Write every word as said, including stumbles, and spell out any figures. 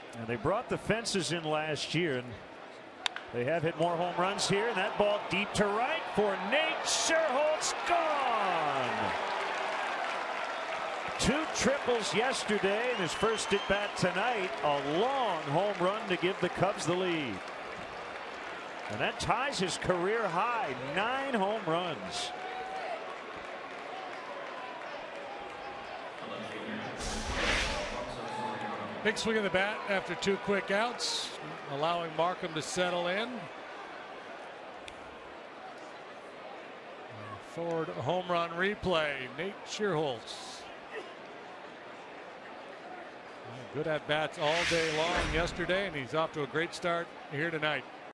And they brought the fences in last year, and they have hit more home runs here. And that ball deep to right for Nate Schierholtz, gone. Two triples yesterday, and his first at bat tonight. A long home run to give the Cubs the lead. And that ties his career high, nine home runs. Big swing of the bat after two quick outs, allowing Markham to settle in. Forward home run replay, Nate Schierholtz. Good at bats all day long yesterday, and he's off to a great start here tonight.